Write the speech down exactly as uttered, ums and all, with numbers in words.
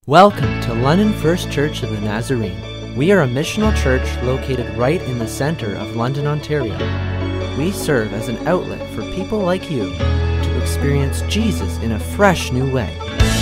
Welcome to London First Church of the Nazarene. We are a missional church located right in the center of London, Ontario. We serve as an outlet for people like you to experience Jesus in a fresh new way.